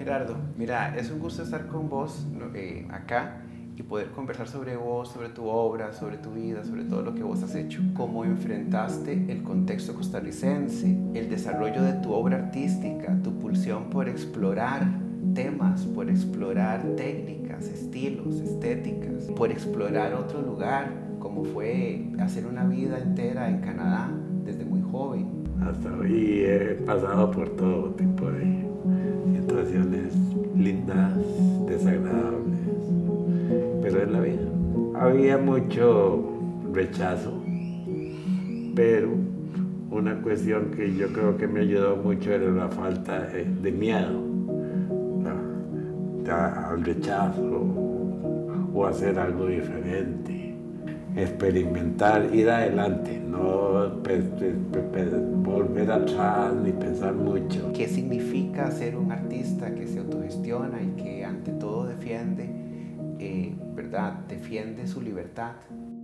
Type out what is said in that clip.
Gerardo, mira, es un gusto estar con vos acá y poder conversar sobre vos, sobre tu obra, sobre tu vida, sobre todo lo que vos has hecho. Cómo enfrentaste el contexto costarricense, el desarrollo de tu obra artística, tu pulsión por explorar temas, por explorar técnicas, estilos, estéticas, por explorar otro lugar, como fue hacer una vida entera en Canadá desde muy joven. Hasta hoy he pasado por todo tipo de situaciones lindas, desagradables, pero es la vida. Había mucho rechazo, pero una cuestión que yo creo que me ayudó mucho era la falta de miedo al rechazo o hacer algo diferente. Experimentar, ir adelante, no volver atrás ni pensar mucho. ¿Qué significa ser un artista que se autogestiona y que ante todo defiende, ¿verdad? Defiende su libertad?